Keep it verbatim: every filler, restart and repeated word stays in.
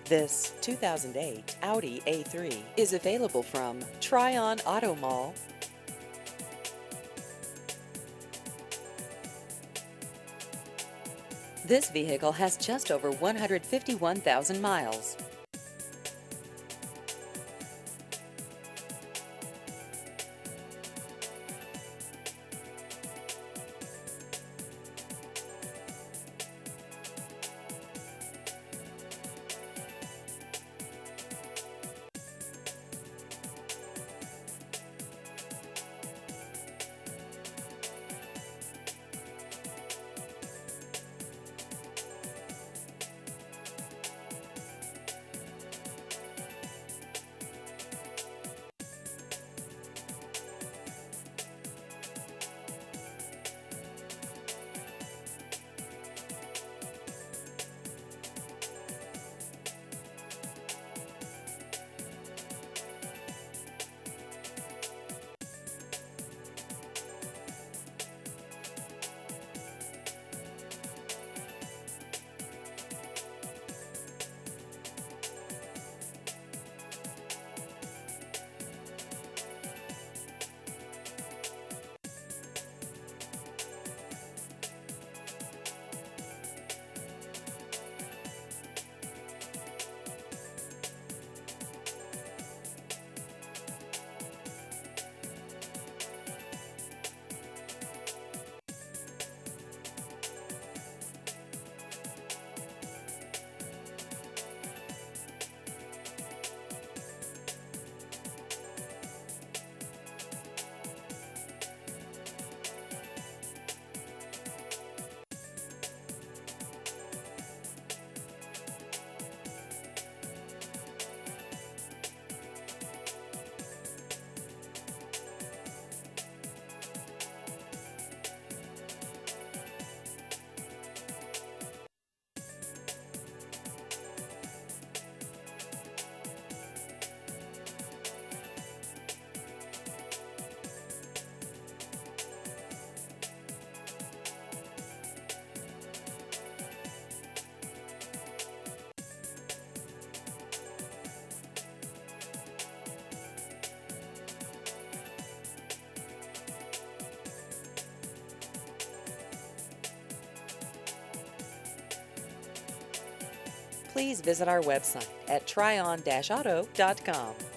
This two thousand eight Audi A three is available from Tryon Auto Mall. This vehicle has just over one hundred fifty-one thousand miles. Please visit our website at tryon dash auto dot com.